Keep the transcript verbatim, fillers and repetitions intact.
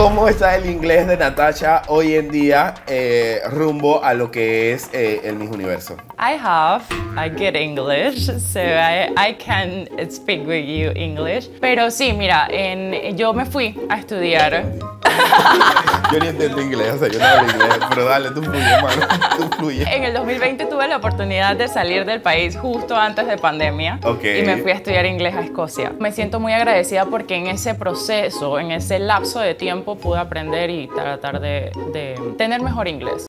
¿Cómo está el inglés de Natasha hoy en día eh, rumbo a lo que es eh, el Miss Universo? I have a good English, so I, I can speak with you English. Pero sí, mira, en, yo me fui a estudiar. Yo ni entiendo inglés, o sea, yo no hablo inglés, pero dale, tú fluye, hermano, tú fluye. En el dos mil veinte tuve la oportunidad de salir del país justo antes de pandemia. Okay. Y me fui a estudiar inglés a Escocia. Me siento muy agradecida porque en ese proceso, en ese lapso de tiempo pude aprender y tratar de, de tener mejor inglés.